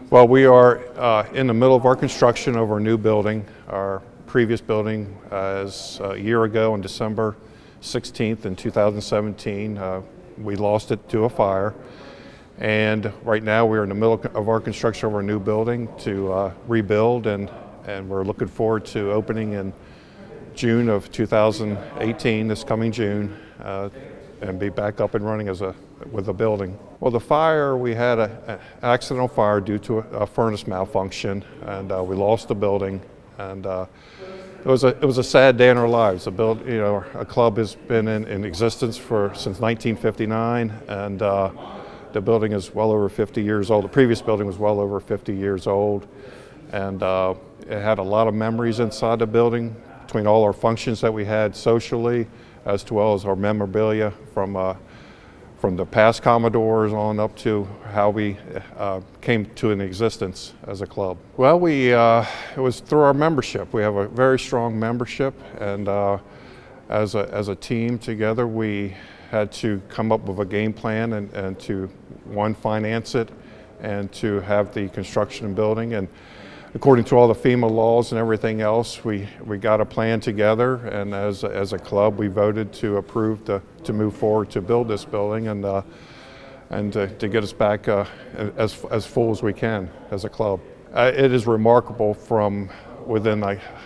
Well, we are in the middle of our construction of our new building. Our previous building is a year ago on December 16th in 2017. We lost it to a fire. And right now we're in the middle of our construction of our new building to rebuild, and we're looking forward to opening in June of 2018, this coming June, and be back up and running with a building. Well, the fire, we had an accidental fire due to a furnace malfunction, and we lost the building. And it was a sad day in our lives. A club has been in existence since 1959, and the building is well over 50 years old. The previous building was well over 50 years old, and it had a lot of memories inside the building between all our functions that we had socially, as well as our memorabilia from the past Commodores on up to how we came to an existence as a club. Well, it was through our membership. We have a very strong membership, and as a team together, we had to come up with a game plan and to, one, finance it, and to have the construction and building. And according to all the FEMA laws and everything else, we got a plan together, and as a club, we voted to approve to move forward to build this building and to get us back as full as we can as a club. It is remarkable from within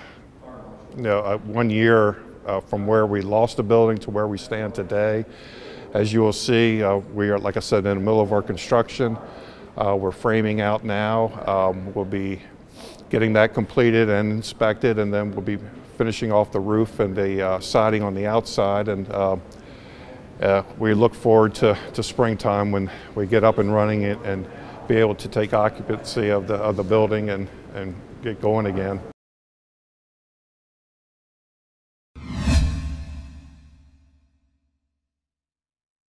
1 year from where we lost the building to where we stand today. As you will see, we are, like I said, in the middle of our construction. We're framing out now. We'll be getting that completed and inspected, and then we'll be finishing off the roof and the siding on the outside. And we look forward to springtime when we get up and running it and be able to take occupancy of the building and get going again.